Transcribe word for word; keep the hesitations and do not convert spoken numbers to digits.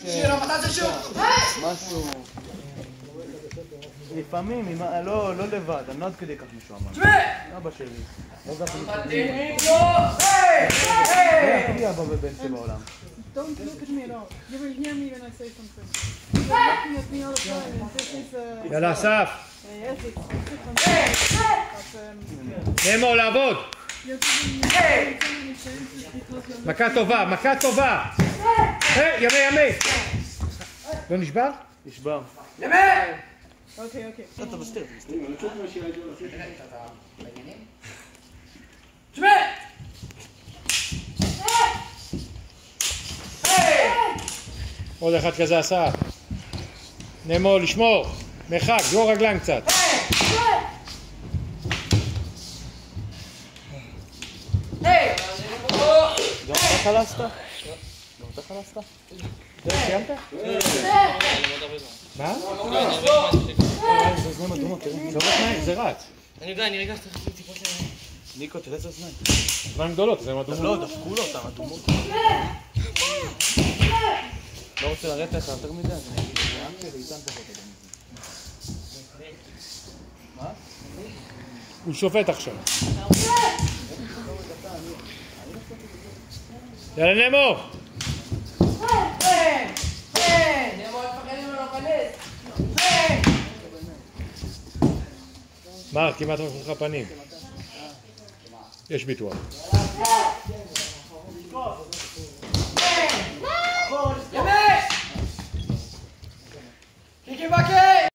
שיר, מתי זה שוב? משהו... לפעמים, לא לבד, אני לא עד כדי כך משועמם. אבא שלי. מתאימים לו! היי! היי! הכי אבא ובן שבעולם. Don't look at me at all. You will hear me when I say something. You're looking at me all the time, and this is uh, יאללה, אסף. yes, it's it's but um, נמו, לעבוד. you're giving me so many chances because you're מכה טובה, מכה טובה. היי, ימי ימי. לא נשבר? נשבר. ימי! okay, okay. אתה מסתיר, מסתיר. שמי! עוד אחד כזה אסף. נמו, לשמור. מרחק, דור רגליים קצת. היי! גם אתה חלסת? גם אתה חלסת? סיימת? מה? זה זמן אדומות, תראה. זה רץ, זה רץ. אני יודע, אני רגע שתחזור טיפות שלהם. ניקו, תראה את הזמן. זמן גדולות, זה אדומות. לא, דפקו לו אותם, אדומות. לא רוצה לרדת לך יותר מדי, אז אני אגיד, זה אנקל ואיתן פחות אדום. מה? הוא שופט עכשיו. יאללה נמו! היי! היי! נמו, אל תפחדים ממנו, כנס! היי! מרק, כמעט מפחד לך פנים. יש ביטוח. ימי! קיקי בקי!